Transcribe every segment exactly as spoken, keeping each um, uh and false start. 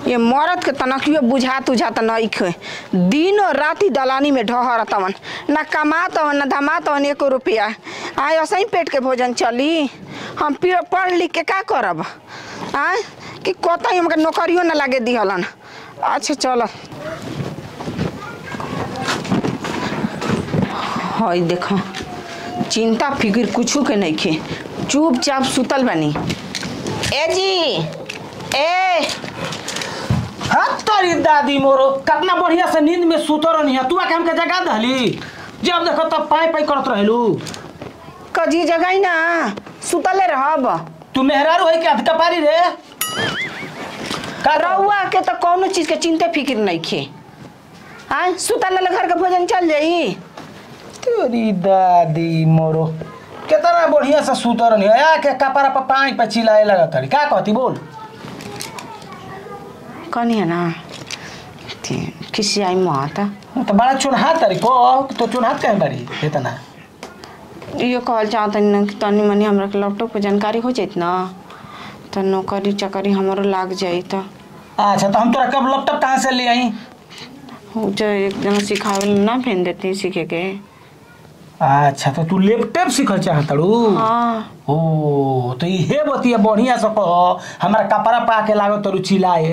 ये मरद के तनकियो बुझा तुझात नहीं खे दिन और राती दलानी में ढहरतवन ना कमातवन ना धमातवन एको रुपया आए ऐसा ही पेट के भोजन चली। हम पढ़ लिख के का करब आए कि कतई हमके नौकरियों ना लगे दिहलन। अच्छा चलो हई देखो चिंता फिक्र कुछ के नहीं खे चुपचाप सुतल बनी। ए जी ए हाँ तोरी दादी मोरो कितना बढ़िया से नींद में सुतो रहनी है तू आके हमके जगा दहली जब देखो तब पाई पाई करत रहलू कजी जगाई ना सुतले रहब। तू मेहरारू है के अध कपारी रे का रहुआ के तो कोनो चीज के चिंता फिक्र नहीं खे आ सुतले घर का भोजन चल जाई। तोरी दादी मोरो कितना बढ़िया से सुतो रहनी है आके कपड़ा पर पाई पे चिल्लाए लगा तड़ी का कहती बोल कनी है ना किसी आई माता तो बड़ा चुनहात तरी को तो चुनहात कहे बड़ी इतना ये कहल चाहता न कि तनी मनी हमरा के लैपटॉप के जानकारी हो जाइत ना तो नौकरी चाकरी हमारो लाग जाई तो। अच्छा तो हम तोरा कब लैपटॉप कहाँ से ले आई हो जो एक जगह सिखावे ना भेज देती सीखे के। अच्छा तो तू लैपटॉप सीखल चाहतड़ू। हाँ ओ तो ये बतिया बढ़िया से कह हमरा कपड़ा पा के लागो तरू चिल्लाए।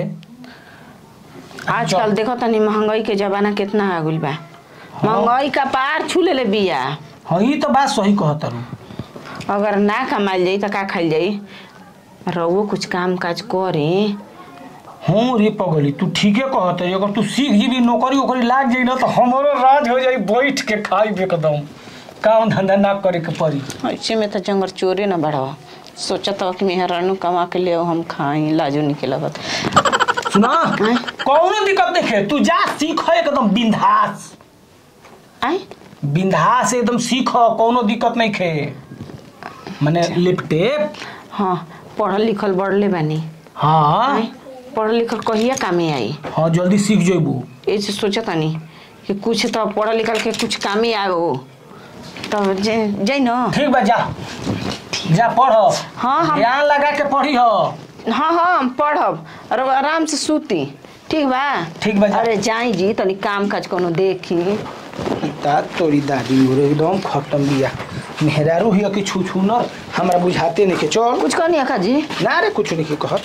आजकल देखो तनी महंगाई के जमाना कितना आ गइल बा महंगाई का पार छू ले बिया। हाँ ये तो बात सही कहतरू अगर ना कमाइल जाई तो का खाइल जाई रहुओ कुछ काम काज करे। हाँ रे पगली तू ठीके कहत है अगर तू सीख जीबी नौकरी ओकरी लाग जाई ना तो हमारो राज हो जाई बैठ के खाई एकदम काम धंधा ना करे के पड़ी। ऐसे में तो जंगल चोरे ना बढ़ावा सोचत हो कि मेहरानू कमा के ले हम खाई लाजो निकलत। सुना कौनो दिक्कत नहीं है तू जा सीख एकदम बिंदास आए बिंदास एकदम सीख कौनो दिक्कत नहीं है माने लैपटॉप। हाँ पढ़ल लिखल बढ़ले बानी। हाँ पढ़ल लिखल कहिया कामे आई। हाँ जल्दी सीख जेबू ऐसे सोचत नहीं कि कुछ तो पढ़ल लिखल के कुछ कामे आओ तब जाई ना। ठीक बा जा जा पढ़। हाँ हम ध्यान लगा के पढ़ी हो। हाँ हाँ हम पढ़ब और आराम से सूती ठीक बा। ठीक बा अरे जाई जी तनी काम काज कोनो देखी। ता तोरी दादी मोरे एकदम खत्म बिया मेहरारू हिया कि छू छू न हमरा बुझाते नहीं के चल कुछ कहनी अखा जी ना रे कुछ नहीं के कहत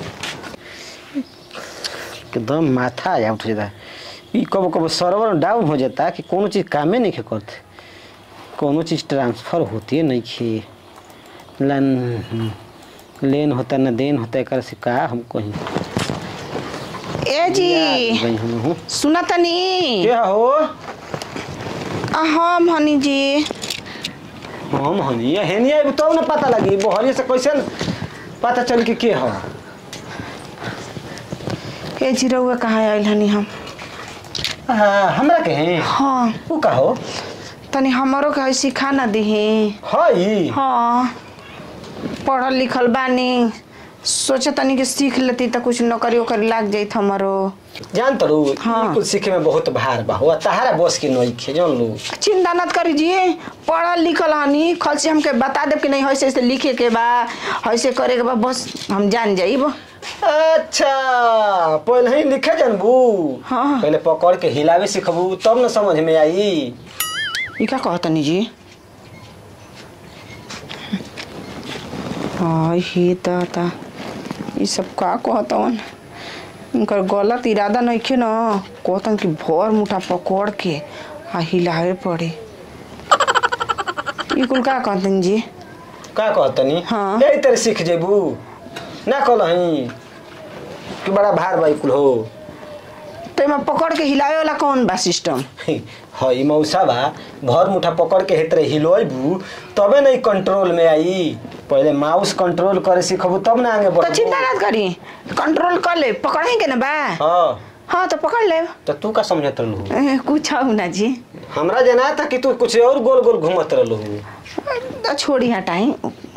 एकदम माथा आ उठ जाता ई कब कब सर्वर डाउन हो जाता कि कोनो चीज़ कामे नहीं करते कोनो चीज़ ट्रांसफ़र होती है नहीं खे लेन लेन होता न देन होता है से का हम कहीं। ए जी सुना तनी क्या हो हम हनी जी हम हनी हेनी आई तो न पता लगी बहरी से कैसे पता चल के के हो। ए जी रउआ कहाँ आइल हनी हम। हाँ हमरा के हैं। हाँ वो का हो तनी हमारो के सिखा ना दिही। हई हाँ पढ़ल लिखल बानी सोचे तनी के सीख लेती तो कुछ नौकरी ओकरी लाग जाइत हमारो। जान तरू हाँ। कुछ सीखे में बहुत भार बा हो तहारा बस की नई खे जान लो। चिंता मत करी जी पढ़ल लिखल हनी खल से हमके बता देब कि नहीं ऐसे ऐसे लिखे के बा ऐसे करे के बा बस हम जान जाइब। अच्छा पहले ही लिखे जानबू। हाँ पहले पकड़ के हिलावे सीखबू तब न समझ में आई। ये क्या कहतनी जी। हाँ ही दादा ये सब का कहतन उनकर गलत इरादा नहीं खे ना कहतन कि भर मुठा पकड़ के आ हिलावे पड़े ये कुल का कहतन जी। का कहतनी हाँ यही तरह सीख जेबू ना कहलही कि बड़ा भार बाई कुल हो तो मैं पकड़ के हिलावे वाला कौन बा सिस्टम। हई मौसा बा भर मुठा पकड़ के हेतरे हिलोबू तबे नहीं कंट्रोल में आई। पहले माउस कंट्रोल करे सीखबू तब ना आगे बढ़। तो चिंता मत करी कंट्रोल कर ले पकड़ेंगे ना बा। हाँ हाँ तो पकड़ ले। तो तू का समझत रहलू कुछ हो ना जी हमरा जना था कि तू कुछ और गोल गोल घूमत रहलू। तो छोड़ी हटाई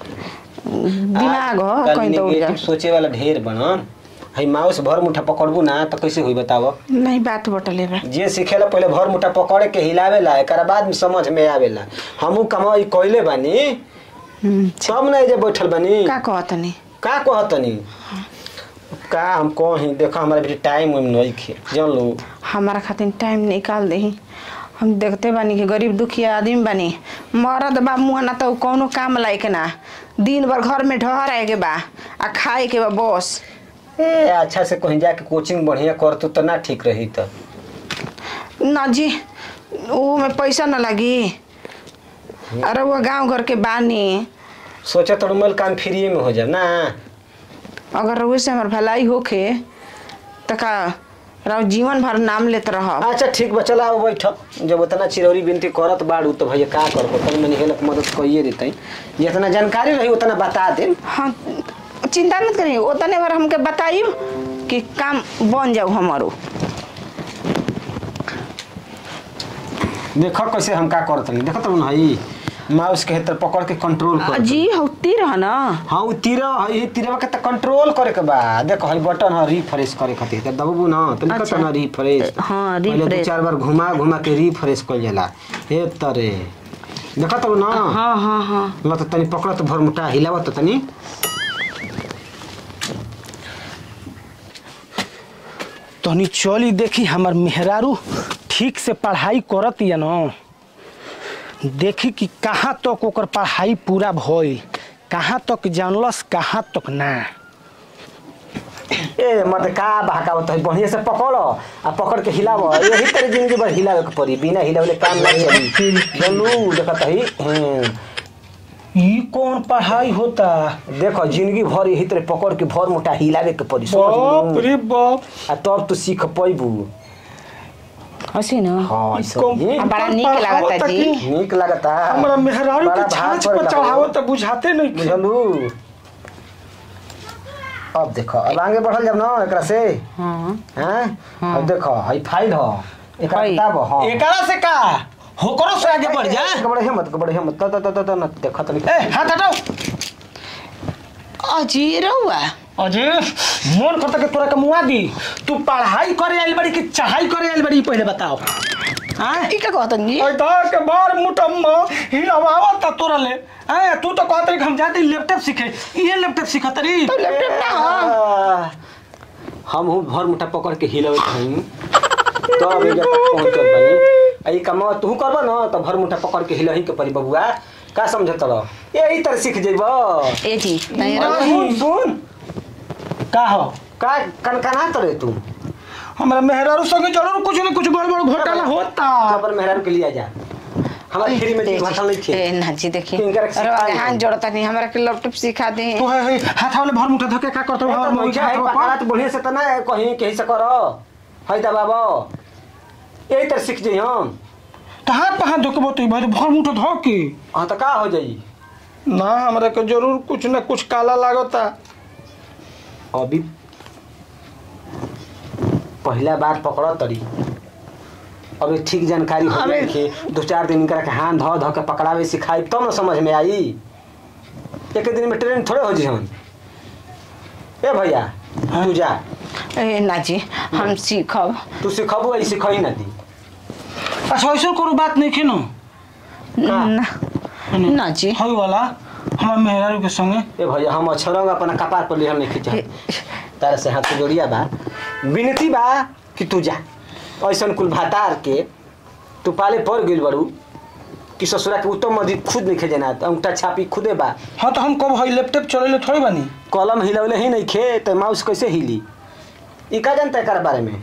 दिमाग हो कहीं तो नेगेटिव सोचे वाला ढेर बनन हई माउस भर मुठा पकड़बू ना तो कैसे होई बताओ। नहीं बात बटले बा जे सीखेला पहले भर मुठा पकड़ के हिलावेला एकरा बाद में समझ में आवेला। हमहू कमाई कइले बानी सब नहीं जे बैठल बानी। का कहतनी का कहतनी का हम कहीं देखो हमारे भी टाइम उम नहीं खे जान लो। हमारा खातिर टाइम निकाल दही। हम देखते बानी कि गरीब दुखिया आदमी बानी, मरद बा मुँह ना तो कौनो काम लायक ना, दिन भर घर में ढहर आए के बा आ खाए के बा बस। ए अच्छा से कहीं जाके कोचिंग बढ़िया कर तो, तो ना ठीक रही तो। ना जी वो में पैसा ना लगी। अरे वो गांव घर के बानी, सोचा तो रुमल काम फ्री में हो जाए ना। अगर रोज से हमार भलाई होखे तो का राव जीवन भर नाम लेते रह। अच्छा ठीक बा चला आओ बैठ। जब उतना चिरौरी बिनती करत बाड़ू तो भैया का करबो, तनी मनी हेल्प मदद कइए देतई। जितना जानकारी रही उतना बता दे। हाँ चिंता मत करिए, उतने बार हमके बताइब कि काम बन जाऊ हमारो। देखो कैसे हम का करत नहीं, देखो तो नहीं माउस के हेतर पकड़ के कंट्रोल कर जी होती रह ना। हाँ उ तीर है, तीरवा के त कंट्रोल करे के बा। देखो हई बटन है रिफ्रेश करे खातिर, त दबबू ना तनी अच्छा। कत ना रिफ्रेश। हाँ पहले दो रिफ्रेश। चार बार घुमा घुमा के रिफ्रेश कइल जाला हे तरे। देखो तो ना। हाँ हाँ हाँ ल त तनी पकड़ त भर मुटा हिलाव त तनी। तनी चली देखी हमार मेहरारू ठीक से पढ़ाई करत या न, देखी कि कहाँ तक ओकर पढ़ाई पूरा भइल, कहाँ तक जानलस कहाँ तक ना। ए मत का बहकावत है, बढ़िया से पकड़ो आ पकड़ के हिलाव। यही तरह जिंदगी भर हिलावे के पड़ी, बिना हिलावले काम ना चली। जनू देखत है हैं ई कौन पढ़ाई होता? देखो जिंदगी भर यही तरह पकड़ के भर मुटा हिलावे के पड़ी। बाप रे बाप। आ तब तू सीख पैबू। हसी ना। हाँ कम- बड़ा नीक लागता जी। नीक लगता हमरा मेहरारू के छाछ पर चढ़ावो त बुझाते नहीं खे। बुझलू। अब देखो अब आगे बढ़ल जब ना एकरा से। हाँ हैं अब देखो हई फाइल हो एकरा फाइल। किताब हो। एकरा से का होकरो से आगे बढ़ जा। बड़े हिम्मत बड़े हिम्मत त त त त देखो तनी। ए हाथ हटाओ। अजी रहुआ अजय मन करता के तोरा के मुआ दी। तू पढ़ाई करे आइल बड़ी कि चढ़ाई करे आइल बड़ी पहले बताओ। हां ई का कहतन जी? ओए दा के बार मुटम्मा हिलावा त तोरा ले। हां तू तो कहत कि हम जाते लैपटॉप सीखे, ये लैपटॉप सीखत री। तो लैपटॉप ना हो। हम हूं भर मुठा पकड़ के हिलावत हई तो अभी जब तक पहुंचत बनी। आई कमा तू करबा ना तो भर मुठा पकड़ के हिलही के परी बबुआ। का समझत रह यही तरह सीख जइबो। ए जी नहीं सुन सुन का हो का कनकना तरे तू हमरा मेहरारू संगे जरूर कुछ न कुछ गड़बड़ घोटाला होता। पर मेहरारू के लिए जा हमारे फ्री में जी भाषा नहीं थे। ए ना जी देखिए इनका रख अरे सिखा हाथ जोड़ता नहीं, हमरा के लैपटॉप सिखा दे। तो है हाथ वाले भर मुठा धके का करत और हमर मुझे है पकड़ा तो बढ़िया से तना कहीं कहीं से करो है दबाबो यही तरह सीख जाई हम। कहां पे हाथ धोके तो भाई भर मुठा धके। हां तो का हो जाई ना हमरा के जरूर कुछ न कुछ काला लागता। अभी पहला बार पकड़ तरी अभी ठीक जानकारी हो गई कि दो चार दिन कर के हाथ धो धो के पकड़ावे सिखाई तब तो ना समझ में आई। एक दिन में ट्रेन थोड़े हो जी हम। ए भैया तू जा। ए ना जी हम सीखब। तू सिखबू ऐसे सिखाई ना दी। अच्छा ऐसा करो बात नहीं के न ना ना जी हई वाला हमर मेहरारू के संगे। ए भैया हम अछरंग अपना कपार पर लिहल नहीं खींचा तारे से हाथ जोड़िया बा विनती बा कि तू जा। ऐसन कुल भातार के तू पाले पड़ गेल बड़ू कि ससुरा के उत्तम मधी खुद नहीं खेजना अंगूठा छापी खुदे बा। हाँ तो हम कब हई लैपटॉप चलेले थोड़ी बनी। कलम हिलौले ही नहीं खे तो माउस कैसे हिली ई का जानता है बारे में।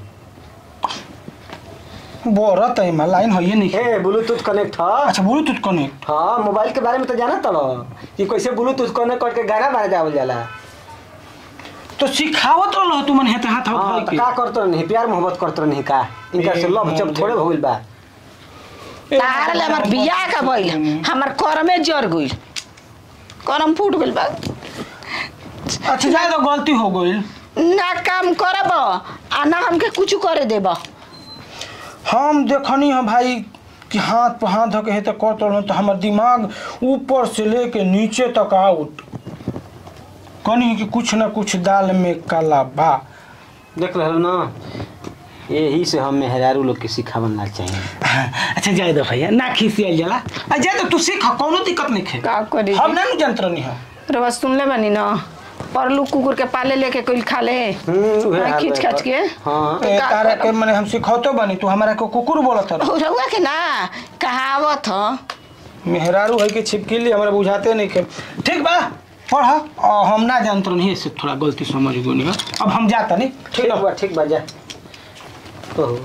बोरत है मा लाइन हई नहीं। हे ब्लूटूथ कनेक्ट है। अच्छा ब्लूटूथ कनेक्ट। हाँ मोबाइल के बारे में तो जाना तलो कि कैसे ब्लूटूथ कनेक्ट करके गाना बारे जावल जाला। तो सिखावत रहो तू मन हेते हाथ हाँ हाथ तो के का करत नहीं प्यार मोहब्बत करत नहीं का इनका से लव जब थोड़े हो गइल बा। तार ले हमर बियाह का भइल हमर करमे जर गइल, करम फूट गइल बा। अच्छा जाए तो गलती हो गई। ना काम करब आ ना हमके कुछ करे देब। हम देखनी है भाई कि हाथ पर हाथ धके हेते करत रहो तो हमर दिमाग ऊपर से लेके नीचे तक आउट कनी कि कुछ ना कुछ दाल में काला बा। देख रहे हो ना यही से हम मेहरारू लोग के सिखावना चाहिए। अच्छा जाए दो भैया ना खिसियल जाला जाए तो तू सीख कोनो दिक्कत नहीं खे। का करी हम ना जानत रहनी है। रवा सुन ले बनी ना परलू कुकुर के पाले लेके कोई खा ले खींच खींच के। हाँ ए तारा के माने हम सिखौतो बनी तू हमरा को कुकुर बोलत है रहुआ के ना कहावत ह मेहरारू है कि छिपकली हमरा बुझाते नहीं के ठीक बा पढ़ हम ना जानत नहीं से थोड़ा गलती समझ गई अब हम जाता नहीं ठीक बा ठीक बा जा ओहो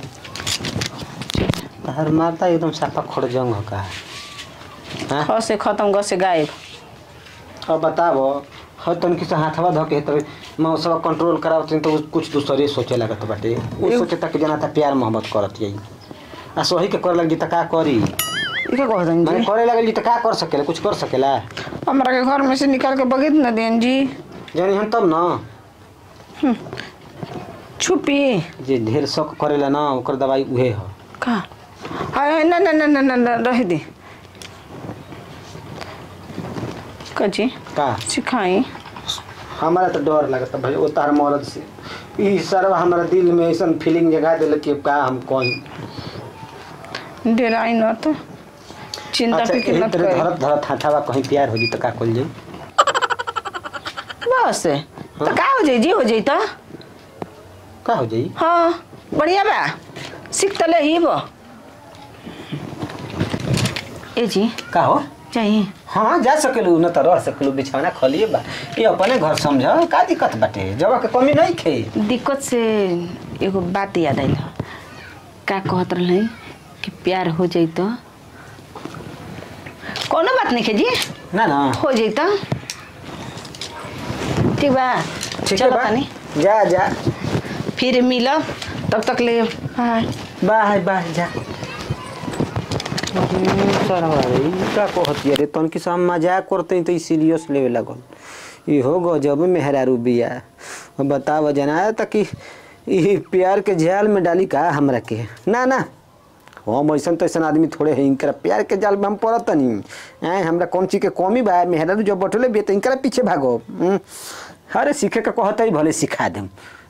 हर मारता एकदम साफा खोड़ जंग हो का हां ख से खत्म ग से गायब। अब बताबो ह तन किस हाथवा धो के तब मौसम कंट्रोल करावत तो कुछ दूसरे सोचे लागत बाटे वो सोचे तक जना था प्यार मोहब्बत करत यही आ सोही के कर लगी त का करी ई के कह दन माने जी करे लगली त का कर सकेला कुछ कर सकेला हमरा के घर में से निकाल के बगित न देन जी जानी हम तब ना छुपी जे ढेर शक करेला ना ओकर दवाई उहे ह का हाय न न न न न रह दे कजी का सिखाई हमारा तो डर लगता भाई वो तार मरद से ई सरवा हमारा दिल में ऐसा फीलिंग जगा देल कि का हम कौन डेराई न तो चिंता अच्छा फिक्र न तेरे कर धरत धरत हाथावा कहीं प्यार हो जी तो का कल जाई बस तो का हो जाई जी हो जाई तो का हो जाई हाँ बढ़िया बा सीख तले ही बो ए जी का हो चाहिए हाँ जा सकेलू न तो रह सकेलू बिछौना खोलिए बा ये अपने घर समझ का दिक्कत बाटे जगह के कमी नहीं खे दिक्कत से एगो बात याद आइल का कहत रहे कि प्यार हो जाई तो कोनो बात नहीं खे जी ना ना हो जाई तो ठीक बा ठीक है चलो बा तनी जा जा फिर मिलब तब तक ले बाय बाय बाय जा सरवा रे का कहती रे तन किस हम मजाक करते तो सीरियस लेवे लगल इहो गजब मेहरारू बिया बताव जना तक ई प्यार के जाल में डाली का हमरा के ना ना हम ऐसा तो ऐसा आदमी थोड़े है इनकरा प्यार के जाल में हम पड़त नहीं आए हमरा कौन चीज के कमी बा मेहरारू जब बैठले बे तो इनकरा पीछे भागो अरे सीखे के कहता ही भले सिखा देम